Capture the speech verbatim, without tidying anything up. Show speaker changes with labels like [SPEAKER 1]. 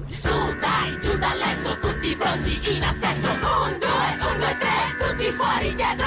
[SPEAKER 1] Su, dai, giù dal letto, tutti pronti in assetto. Un, due, un, due, tre, tutti fuori dietro.